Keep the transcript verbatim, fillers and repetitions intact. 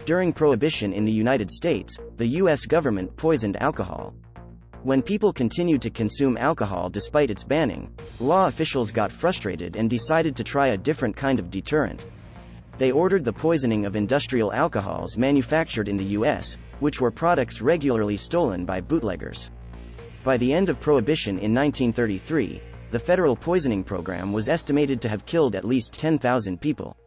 During Prohibition in the United States, the U S government poisoned alcohol. When people continued to consume alcohol despite its banning, law officials got frustrated and decided to try a different kind of deterrent. They ordered the poisoning of industrial alcohols manufactured in the U S, which were products regularly stolen by bootleggers. By the end of Prohibition in nineteen thirty-three, the federal poisoning program was estimated to have killed at least ten thousand people.